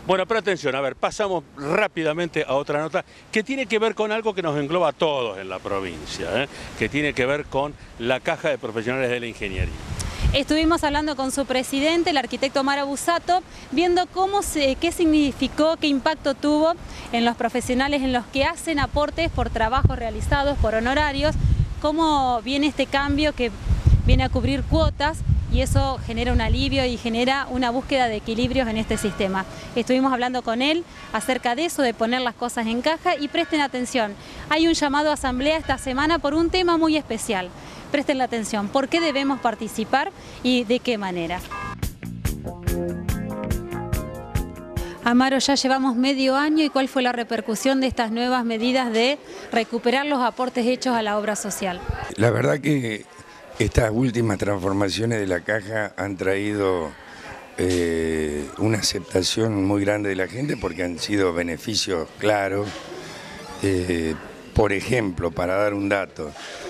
Bueno, pero atención, a ver, pasamos rápidamente a otra nota que tiene que ver con algo que nos engloba a todos en la provincia, que tiene que ver con la Caja de Profesionales de la Ingeniería. Estuvimos hablando con su presidente, el arquitecto Mara Busato, viendo qué significó, qué impacto tuvo en los profesionales en los que hacen aportes por trabajos realizados, por honorarios, cómo viene este cambio que viene a cubrir cuotas y eso genera un alivio y genera una búsqueda de equilibrios en este sistema. Estuvimos hablando con él acerca de eso, de poner las cosas en caja y presten atención. Hay un llamado a asamblea esta semana por un tema muy especial. Presten la atención, ¿por qué debemos participar y de qué manera? Amaro, ya llevamos medio año y ¿cuál fue la repercusión de estas nuevas medidas de recuperar los aportes hechos a la obra social? La verdad que estas últimas transformaciones de la caja han traído una aceptación muy grande de la gente porque han sido beneficios claros. Por ejemplo, para dar un dato,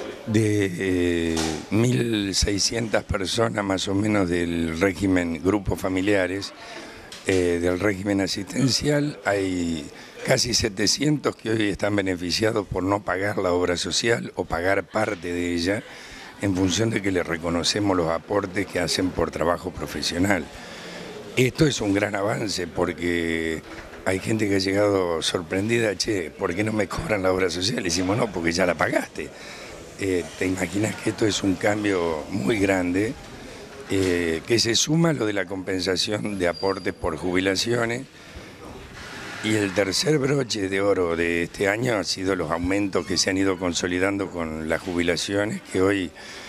de 1.600 personas más o menos del régimen grupos familiares, del régimen asistencial, hay casi 700 que hoy están beneficiados por no pagar la obra social o pagar parte de ella en función de que les reconocemos los aportes que hacen por trabajo profesional. Esto es un gran avance porque hay gente que ha llegado sorprendida, che, ¿por qué no me cobran la obra social? Le decimos, no, porque ya la pagaste. Te imaginas que esto es un cambio muy grande, que se suma a lo de la compensación de aportes por jubilaciones. Y el tercer broche de oro de este año ha sido los aumentos que se han ido consolidando con las jubilaciones, que hoy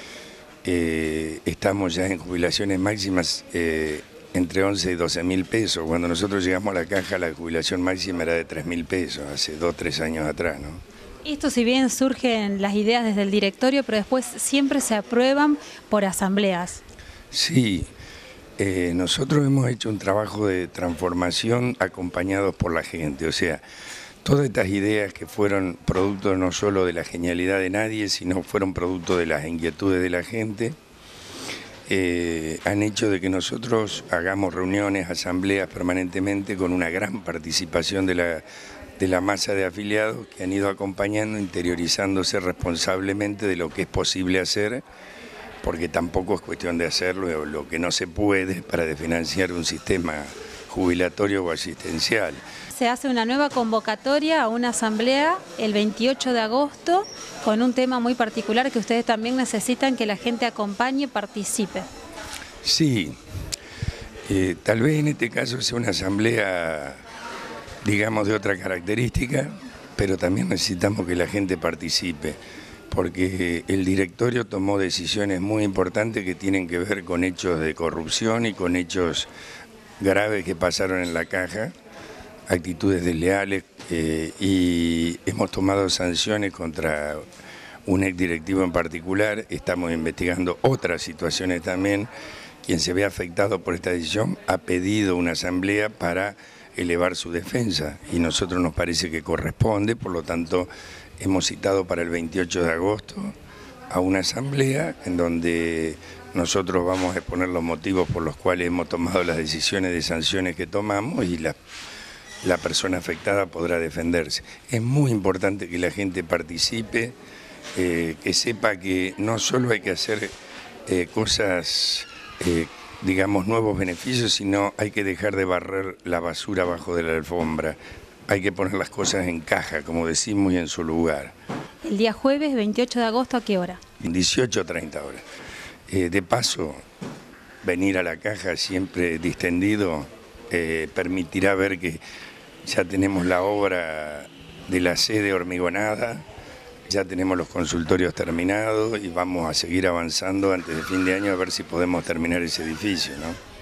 estamos ya en jubilaciones máximas entre 11 y 12 mil pesos. Cuando nosotros llegamos a la caja, la jubilación máxima era de 3 mil pesos, hace 2 o 3 años atrás, ¿no? Esto, si bien surgen las ideas desde el directorio, pero después siempre se aprueban por asambleas. Sí, nosotros hemos hecho un trabajo de transformación acompañados por la gente, o sea, todas estas ideas que fueron producto no solo de la genialidad de nadie, sino fueron producto de las inquietudes de la gente, han hecho de que nosotros hagamos reuniones, asambleas permanentemente con una gran participación de la masa de afiliados que han ido acompañando, interiorizándose responsablemente de lo que es posible hacer, porque tampoco es cuestión de hacerlo lo que no se puede para desfinanciar un sistema jubilatorio o asistencial. Se hace una nueva convocatoria a una asamblea el 28 de agosto con un tema muy particular que ustedes también necesitan que la gente acompañe, participe. Sí, tal vez en este caso sea una asamblea, digamos, de otra característica, pero también necesitamos que la gente participe, porque el directorio tomó decisiones muy importantes que tienen que ver con hechos de corrupción y con hechos graves que pasaron en la caja, actitudes desleales, y hemos tomado sanciones contra un exdirectivo en particular. Estamos investigando otras situaciones también. Quien se ve afectado por esta decisión ha pedido una asamblea para elevar su defensa y nosotros nos parece que corresponde, por lo tanto hemos citado para el 28 de agosto a una asamblea en donde nosotros vamos a exponer los motivos por los cuales hemos tomado las decisiones de sanciones que tomamos y la persona afectada podrá defenderse. Es muy importante que la gente participe, que sepa que no solo hay que hacer cosas, digamos, nuevos beneficios, sino hay que dejar de barrer la basura abajo de la alfombra. Hay que poner las cosas en caja, como decimos, y en su lugar. El día jueves 28 de agosto, ¿a qué hora? 18 o 30 horas. De paso, venir a la caja siempre distendido permitirá ver que ya tenemos la obra de la sede hormigonada, ya tenemos los consultorios terminados y vamos a seguir avanzando antes de fin de año a ver si podemos terminar ese edificio, ¿no?